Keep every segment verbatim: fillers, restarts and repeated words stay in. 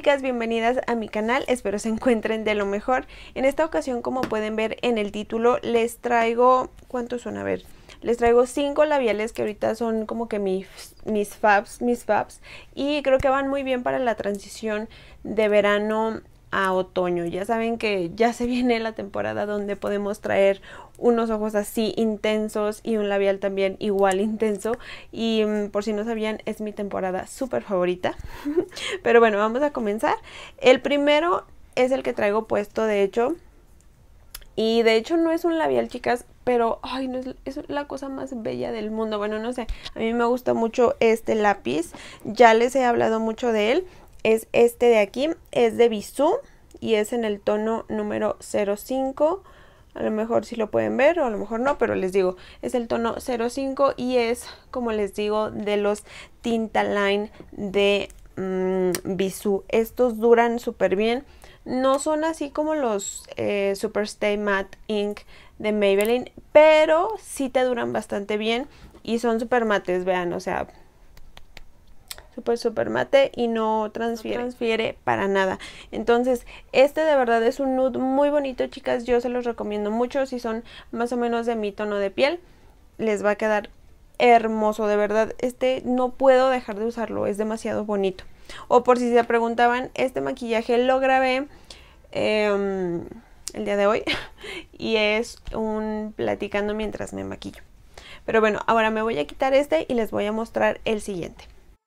chicas, bienvenidas a mi canal, espero se encuentren de lo mejor. En esta ocasión, como pueden ver en el título, les traigo, ¿cuántos son? A ver, les traigo cinco labiales que ahorita son como que mis, mis faves, mis faves, y creo que van muy bien para la transición de verano a otoño. Ya saben que ya se viene la temporada donde podemos traer unos ojos así intensos y un labial también igual intenso, y um, por si no sabían, es mi temporada súper favorita. Pero bueno, vamos a comenzar. El primero es el que traigo puesto, de hecho, y de hecho no es un labial, chicas, pero ay, no es, es la cosa más bella del mundo. Bueno, no sé, a mí me gusta mucho este lápiz, ya les he hablado mucho de él. Es este de aquí, es de Bisú y es en el tono número cero cinco. A lo mejor sí lo pueden ver o a lo mejor no, pero les digo, es el tono cero cinco y es, como les digo, de los Tintaline de mmm, Bisú. Estos duran súper bien. No son así como los eh, Superstay Matte Ink de Maybelline, pero sí te duran bastante bien y son súper mates, vean, o sea, súper súper mate y no transfiere, no transfiere para nada. Entonces este de verdad es un nude muy bonito, chicas, yo se los recomiendo mucho. Si son más o menos de mi tono de piel, les va a quedar hermoso, de verdad. Este no puedo dejar de usarlo, es demasiado bonito. O por si se preguntaban, este maquillaje lo grabé eh, el día de hoy y es un platicando mientras me maquillo. Pero bueno, ahora me voy a quitar este y les voy a mostrar el siguiente.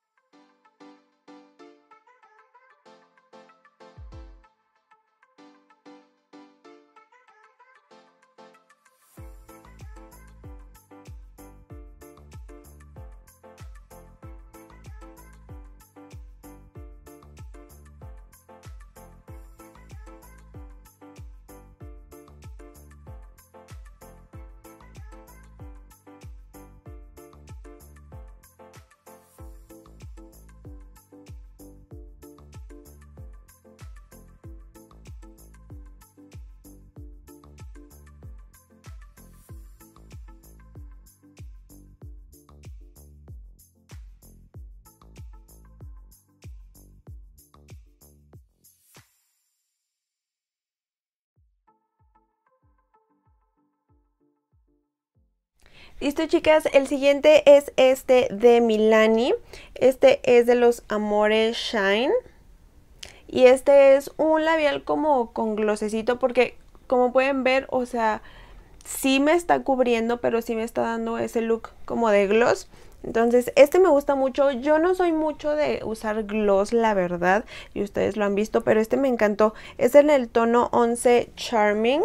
Listo, chicas, el siguiente es este de Milani. Este es de los Amore Shine. Y este es un labial como con glosecito, porque como pueden ver, o sea, sí me está cubriendo, pero sí me está dando ese look como de gloss. Entonces este me gusta mucho. Yo no soy mucho de usar gloss, la verdad, y ustedes lo han visto, pero este me encantó. Es en el tono once Charming.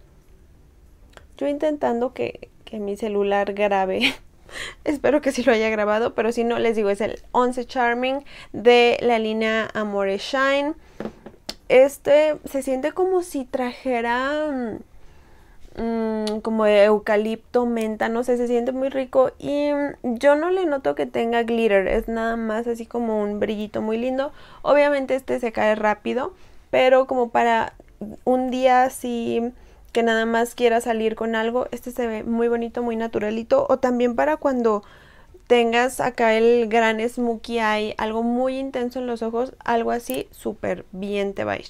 Yo intentando que... que mi celular grabe. Espero que sí lo haya grabado, pero si no, les digo, es el once Charming de la línea Amore Shine. Este se siente como si trajera mmm, como de eucalipto, menta, no sé, se siente muy rico y yo no le noto que tenga glitter, es nada más así como un brillito muy lindo. Obviamente este se cae rápido, pero como para un día así que nada más quiera salir con algo, este se ve muy bonito, muy naturalito. O también para cuando tengas acá el gran smokey eye, algo muy intenso en los ojos, algo así, súper bien te va a ir.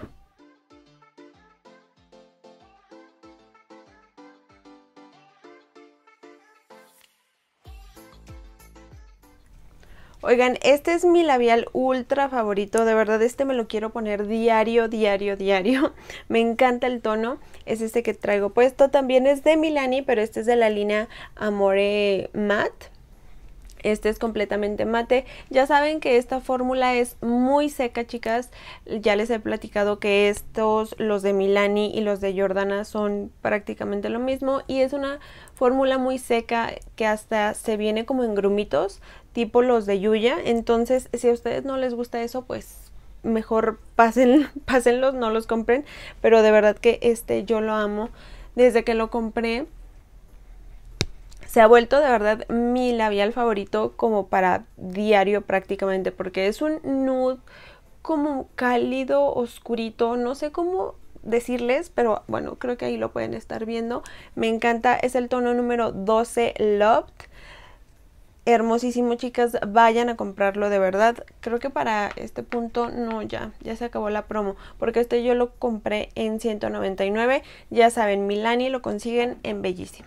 Oigan, este es mi labial ultra favorito, de verdad este me lo quiero poner diario, diario, diario. Me encanta el tono, es este que traigo puesto, también es de Milani, pero este es de la línea Amore Matte. Este es completamente mate. Ya saben que esta fórmula es muy seca, chicas. Ya les he platicado que estos, los de Milani y los de Jordana, son prácticamente lo mismo. Y es una fórmula muy seca que hasta se viene como en grumitos, tipo los de Yuya. Entonces, si a ustedes no les gusta eso, pues mejor pasen, pásenlos, no los compren. Pero de verdad que este yo lo amo. Desde que lo compré, se ha vuelto de verdad mi labial favorito como para diario prácticamente, porque es un nude como cálido, oscurito, no sé cómo decirles, pero bueno, creo que ahí lo pueden estar viendo. Me encanta, es el tono número doce Loved. hermosísimo, chicas, vayan a comprarlo de verdad. Creo que para este punto no, ya, ya se acabó la promo, porque este yo lo compré en ciento noventa y nueve, ya saben, Milani lo consiguen en Bellísima.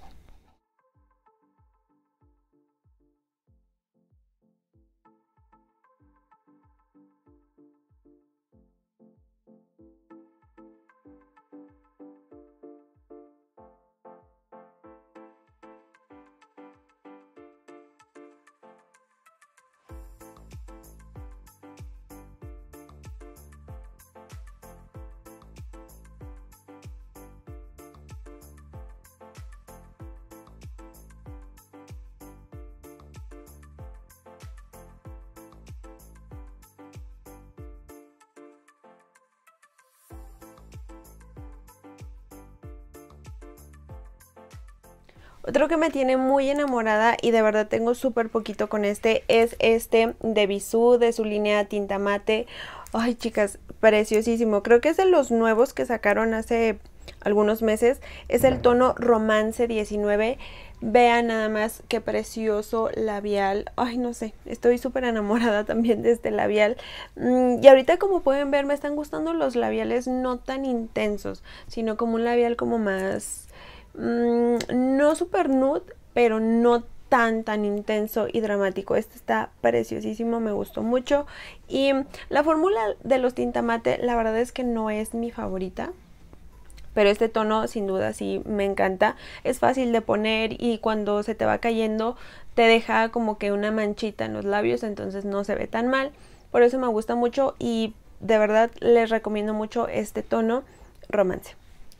Otro que me tiene muy enamorada y de verdad tengo súper poquito con este es este de Bisú, de su línea tinta mate. Ay, chicas, preciosísimo. Creo que es de los nuevos que sacaron hace algunos meses. Es el tono Romance diecinueve. Vean nada más qué precioso labial. Ay, no sé, estoy súper enamorada también de este labial. Y ahorita, como pueden ver, me están gustando los labiales no tan intensos, sino como un labial como más... Mmm, no super nude, pero no tan tan intenso y dramático. Este está preciosísimo, me gustó mucho. Y la fórmula de los tinta mate, la verdad es que no es mi favorita, pero este tono sin duda sí me encanta. Es fácil de poner y cuando se te va cayendo te deja como que una manchita en los labios, entonces no se ve tan mal. Por eso me gusta mucho y de verdad les recomiendo mucho este tono Romance.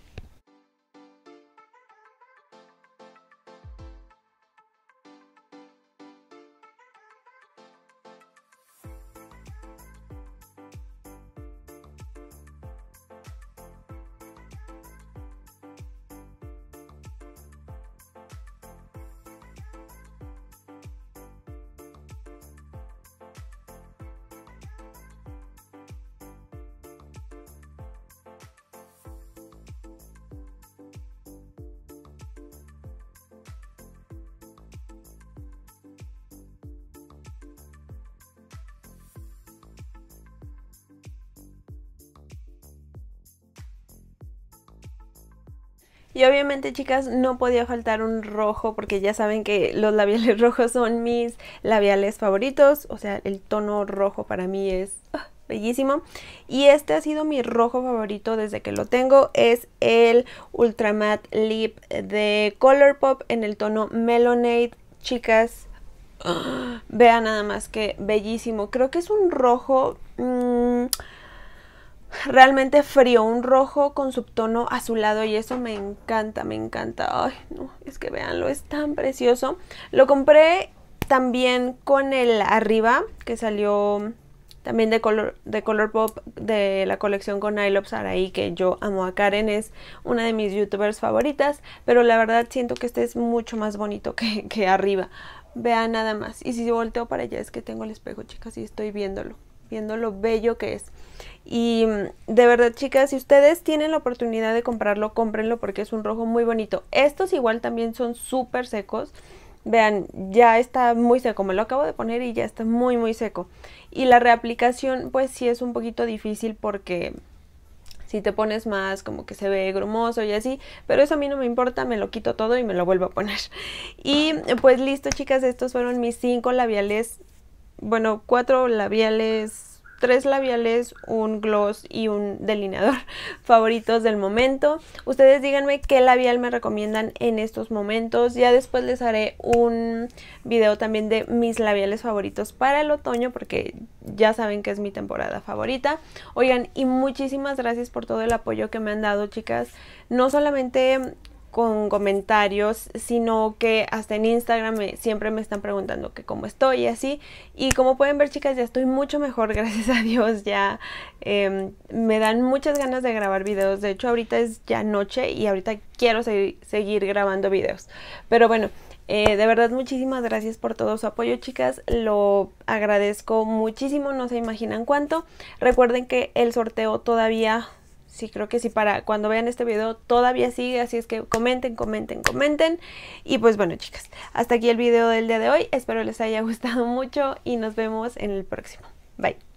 Y obviamente, chicas, no podía faltar un rojo, porque ya saben que los labiales rojos son mis labiales favoritos. O sea, el tono rojo para mí es ah, bellísimo. Y este ha sido mi rojo favorito desde que lo tengo. Es el Ultra Matte Lip de Colourpop en el tono Melonade. Chicas, oh, vean nada más que bellísimo. Creo que es un rojo... Mmm, realmente frío, un rojo con subtono azulado y eso me encanta, me encanta. Ay, no, es que véanlo, es tan precioso. Lo compré también con el arriba, que salió también de Color, de Colourpop, de la colección con I Love Saraí, que yo amo a Karen, es una de mis youtubers favoritas, pero la verdad siento que este es mucho más bonito que, que arriba. Vean nada más. Y si volteo para allá es que tengo el espejo, chicas, y estoy viéndolo, viendo lo bello que es. Y de verdad, chicas, si ustedes tienen la oportunidad de comprarlo, cómprenlo porque es un rojo muy bonito. Estos igual también son súper secos. Vean, ya está muy seco, me lo acabo de poner y ya está muy muy seco. Y la reaplicación pues sí es un poquito difícil porque si te pones más como que se ve grumoso y así, pero eso a mí no me importa, me lo quito todo y me lo vuelvo a poner. Y pues listo, chicas, estos fueron mis cinco labiales, bueno, cuatro labiales, tres labiales, un gloss y un delineador favoritos del momento. Ustedes díganme qué labial me recomiendan en estos momentos. Ya después les haré un video también de mis labiales favoritos para el otoño, porque ya saben que es mi temporada favorita. Oigan, y muchísimas gracias por todo el apoyo que me han dado, chicas. No solamente con comentarios, sino que hasta en Instagram me, siempre me están preguntando que cómo estoy y así. Y como pueden ver, chicas, ya estoy mucho mejor, gracias a Dios. Ya eh, me dan muchas ganas de grabar videos. De hecho, ahorita es ya noche y ahorita quiero seguir, seguir grabando videos. Pero bueno, eh, de verdad muchísimas gracias por todo su apoyo, chicas. Lo agradezco muchísimo, no se imaginan cuánto. Recuerden que el sorteo todavía Sí, creo que sí, para cuando vean este video todavía sigue, así es que comenten, comenten, comenten. Y pues bueno, chicas, hasta aquí el video del día de hoy. Espero les haya gustado mucho y nos vemos en el próximo. Bye.